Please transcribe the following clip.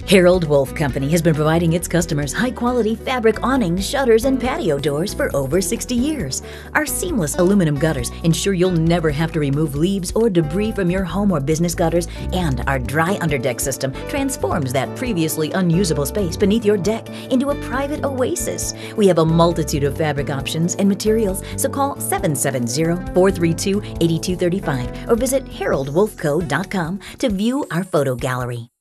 Harold Wolfe Company has been providing its customers high-quality fabric awnings, shutters, and patio doors for over 60 years. Our seamless aluminum gutters ensure you'll never have to remove leaves or debris from your home or business gutters, and our dry underdeck system transforms that previously unusable space beneath your deck into a private oasis. We have a multitude of fabric options and materials, so call 770-432-8235 or visit haroldwolfco.com to view our photo gallery.